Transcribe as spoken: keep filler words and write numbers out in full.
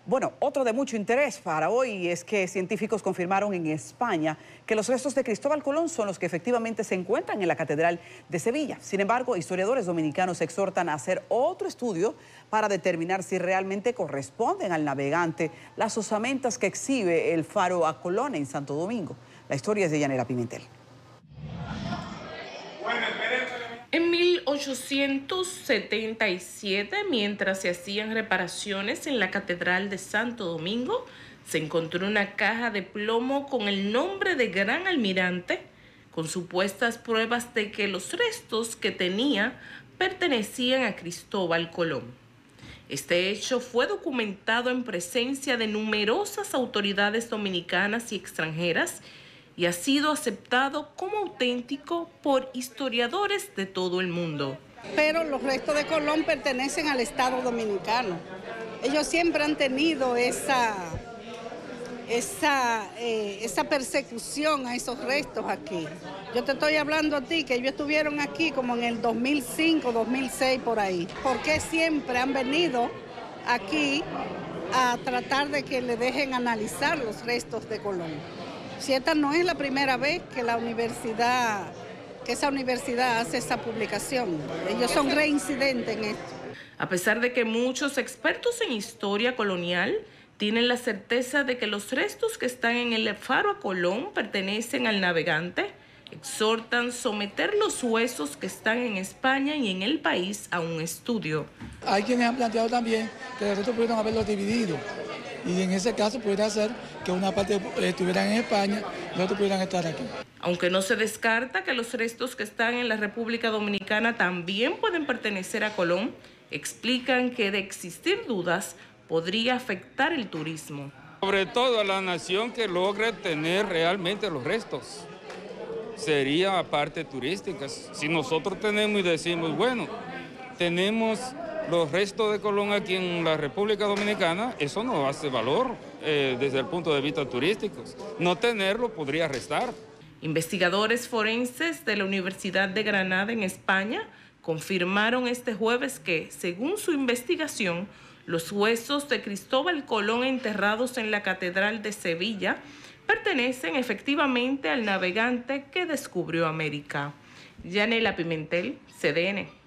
Bueno, otro de mucho interés para hoy es que científicos confirmaron en España que los restos de Cristóbal Colón son los que efectivamente se encuentran en la Catedral de Sevilla. Sin embargo, historiadores dominicanos exhortan a hacer otro estudio para determinar si realmente corresponden al navegante las osamentas que exhibe el faro a Colón en Santo Domingo. La historia es de Yanela Pimentel. En mil ochocientos setenta y siete, mientras se hacían reparaciones en la Catedral de Santo Domingo, se encontró una caja de plomo con el nombre de Gran Almirante, con supuestas pruebas de que los restos que tenía pertenecían a Cristóbal Colón. Este hecho fue documentado en presencia de numerosas autoridades dominicanas y extranjeras y ha sido aceptado como auténtico por historiadores de todo el mundo. Pero los restos de Colón pertenecen al Estado Dominicano. Ellos siempre han tenido esa, esa, eh, esa persecución a esos restos aquí. Yo te estoy hablando a ti que ellos estuvieron aquí como en el dos mil cinco, dos mil seis, por ahí. ¿Por qué siempre han venido aquí a tratar de que le dejen analizar los restos de Colón? Si esta no es la primera vez que la universidad, que esa universidad hace esa publicación. Ellos son reincidentes en esto. A pesar de que muchos expertos en historia colonial tienen la certeza de que los restos que están en el faro a Colón pertenecen al navegante, exhortan someter los huesos que están en España y en el país a un estudio. Hay quienes han planteado también que los restos pudieron haberlos dividido. Y en ese caso pudiera ser que una parte estuvieran en España y otros pudieran estar aquí. Aunque no se descarta que los restos que están en la República Dominicana también pueden pertenecer a Colón, explican que de existir dudas podría afectar el turismo. Sobre todo a la nación que logre tener realmente los restos. Sería parte turística. Si nosotros tenemos y decimos, bueno, tenemos los restos de Colón aquí en la República Dominicana, eso no hace valor eh, desde el punto de vista turístico. No tenerlo podría restar. Investigadores forenses de la Universidad de Granada en España confirmaron este jueves que, según su investigación, los huesos de Cristóbal Colón enterrados en la Catedral de Sevilla pertenecen efectivamente al navegante que descubrió América. Yanela Pimentel, C D N.